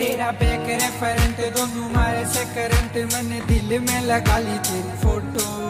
तेरा back referent दोनों मारे से करंट, मैंने दिल में लगा ली तेरी फोटो।